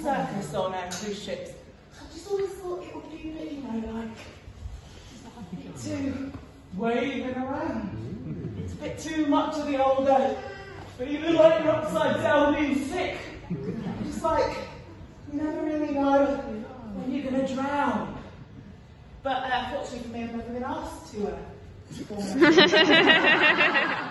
circus on cruise ships. I just always thought it would be a bit, you know, like, a bit too waving around. It's a bit too much of the older, but you look like you're upside down being sick. Just like, you never really know when you're going to drown. But fortunately for me, I've never been asked to perform.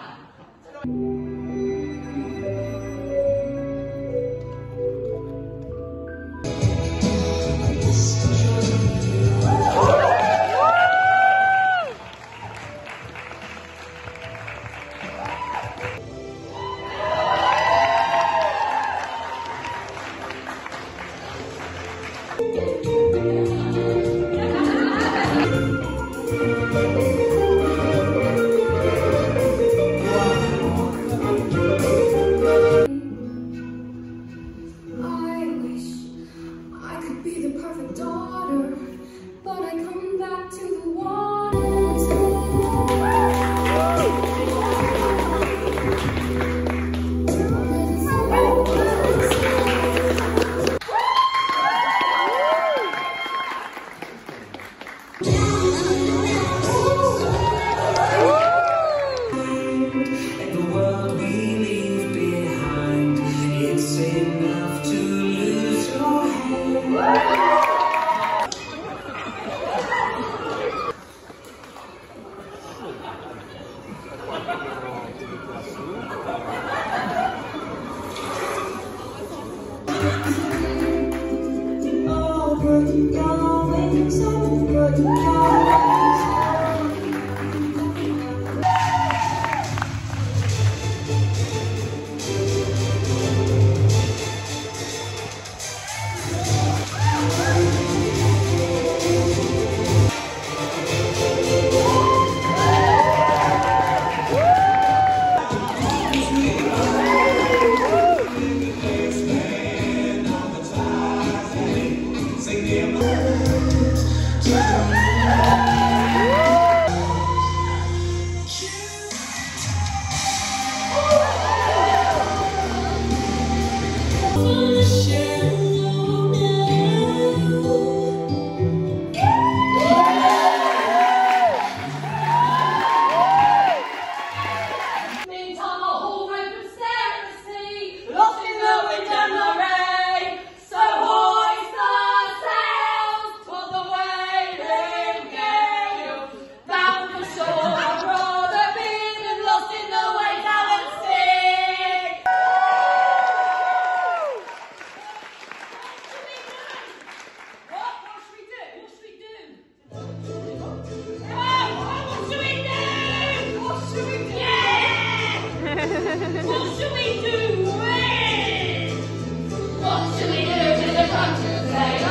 What should we do? What should we do to the country?